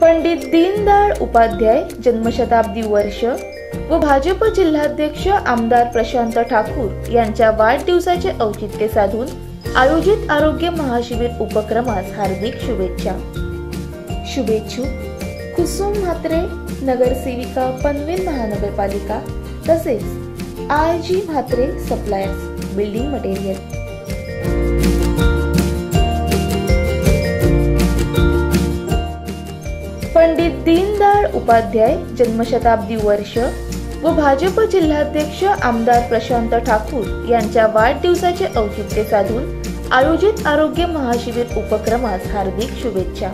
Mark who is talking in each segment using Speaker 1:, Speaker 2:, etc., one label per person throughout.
Speaker 1: पंडित दीनदयाळ उपाध्याय जन्मशताब्दी वर्ष व भाजप जिल्हाध्यक्ष आमदार प्रशांत ठाकूर यांच्या वाढदिवसाचे औचित्य साधून आयोजित आरोग्य महाशिबिर उपक्रमास हार्दिक शुभेच्छा। शुभेच्छुक कुसुम म्हात्रे, नगरसेविका पनवेल महानगरपालिका, तसेच I G. Mhatre suppliers, building material. Pandit Deendayal Upadhyay जन्मशताब्दी वर्ष व भाजप जिल्हाध्यक्ष आमदार प्रशांत ठाकूर यांच्या वाढदिवसाचे औचित्य साधून आयोजित आरोग्य महाशिबिर उपक्रमास हार्दिक शुभेच्छा।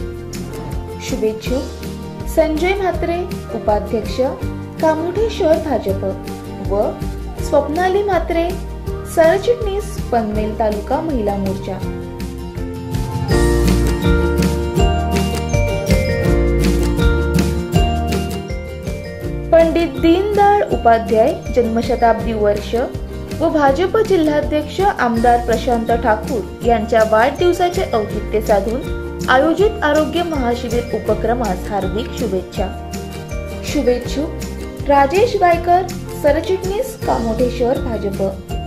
Speaker 1: शुभेच्छुक संजय म्हात्रे, उपाध्यक्ष, कामोठे शहर भाजप व स्वप्नाली म्हात्रे, सरचिटणीस, पनवेल तालुका महिला मोर्चा। पंडित दीनदयाळ उपाध्याय जन्मशताब्दी वर्ष व भाजप जिल्हाध्यक्ष आमदार प्रशांत ठाकूर यांच्या वाढदिवसाचे औचित्य साधून आयोजित आरोग्य महाशिबिर उपक्रमास हार्दिक शुभेच्छा। शुभेच्छुक राजेश गायकर, सरचिटणीस, कामोठे शहर भाजप।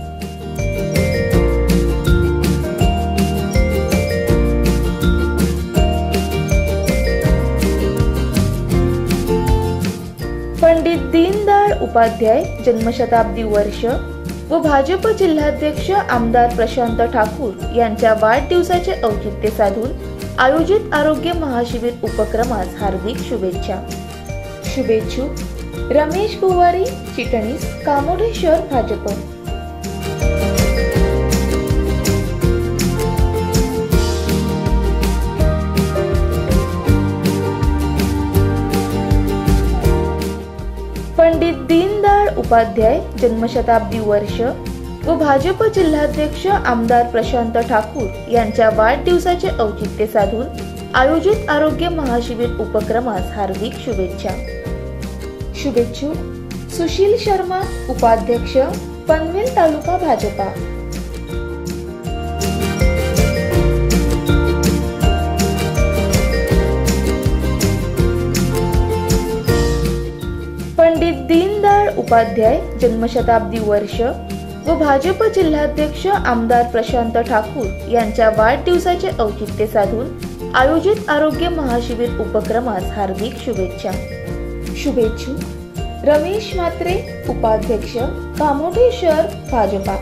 Speaker 1: पंडित दीनदयाळ उपाध्याय जन्मशताब्दी वर्ष व भाजप जिल्हाध्यक्ष आमदार प्रशांत ठाकूर यांच्या वाढदिवसाचे औचित्य साधून आयोजित आरोग्य महाशिबिर उपक्रमास हार्दिक शुभेच्छा। शुभेच्छुक रमेश कुवारी, चिटणीस, कामोठे शहर भाजप। पंडित दीनदयाळ उपाध्याय जन्मशताब्दी वर्ष व भाजप जिल्हाध्यक्ष आमदार प्रशांत ठाकूर यांच्या वाढदिवसाचे औचित्य साधून आयोजित आरोग्य महाशिबिर उपक्रमास हार्दिक शुभेच्छा। शुभेच्छुक सुशील शर्मा, उपाध्यक्ष, पनवेल तालुका भाजपा। पंडित दीनदयाळ उपाध्याय जन्मशताब्दी वर्ष व भाजप जिल्हाध्यक्ष आमदार प्रशांत ठाकूर यांच्या वाढदिवसाचे औचित्य साधून आयोजित आरोग्य महाशिबिर उपक्रमास हार्दिक शुभेच्छा। शुभेच्छुक रमेश म्हात्रे, उपाध्यक्ष, कामोठे शहर भाजपा।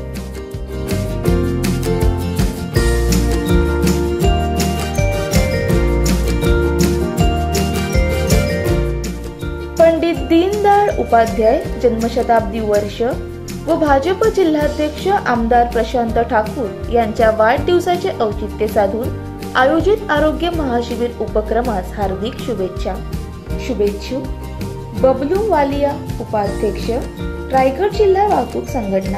Speaker 1: पंडित दीनदयाळ उपाध्याय जन्मशताब्दी वर्ष व भाजप जिल्हाध्यक्ष आमदार प्रशांत ठाकूर यांच्या वाढदिवसाचे औचित्य साधून आयोजित आरोग्य महाशिबिर उपक्रमास हार्दिक शुभेच्छा। शुभेच्छुक बबलू वालिया, उपाध्यक्ष, रायगड जिल्हा वाहतूक संघटना।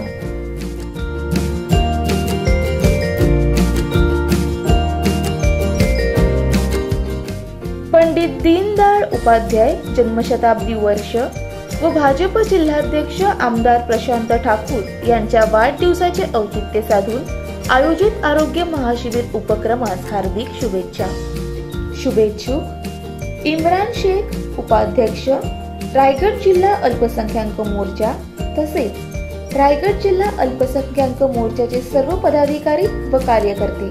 Speaker 1: पंडित दीनदयाळ उपाध्याय जन्मशताब्दी वर्ष व भाजप जिल्हाध्यक्ष आमदार प्रशांत ठाकूर यांच्या वाढदिवसाचे औचित्य साधून आयोजित आरोग्य महाशिबिर उपक्रमास हार्दिक शुभेच्छा। शुभेच्छुक इम्रान शेख, उपाध्यक्ष, रायगड जिल्हा अल्पसंख्याक मोर्चा, तसेच रायगड जिल्हा अल्पसंख्याक मोर्चाचे सर्व पदाधिकारी व कार्यकर्ते।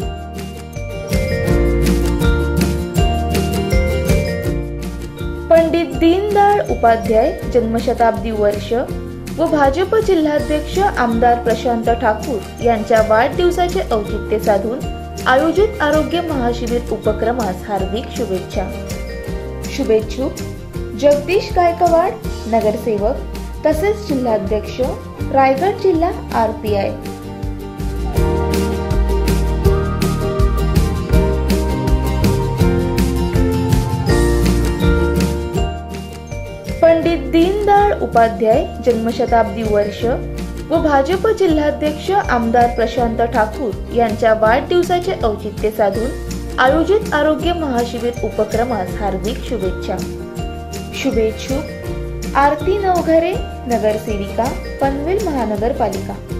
Speaker 1: पंडित दीनदयाळ उपाध्याय जन्मशताब्दी वर्ष व भाजप जिल्हाध्यक्ष आमदार प्रशांत ठाकूर यांच्या वाढदिवसाचे औचित्य साधून आयोजित आरोग्य महाशिबिर उपक्रमास हार्दिक शुभेच्छा। शुभेच्छुक जगदीश गायकवाड, नगरसेवक, तसेच जिल्हाध्यक्ष, रायगड जिल्हा RPI। पंडित दीनदयाळ उपाध्याय जन्मशताब्दी वर्ष व भाजप जिल्हाध्यक्ष आमदार प्रशांत ठाकूर यांच्या वाढदिवसाचे औचित्य साधून आयोजित आरोग्य महाशिबिर उपक्रमास हार्दिक शुभेच्छा। शुभेच्छुक आरती नवघरे, नगरसेविका, पनवेल महानगरपालिका।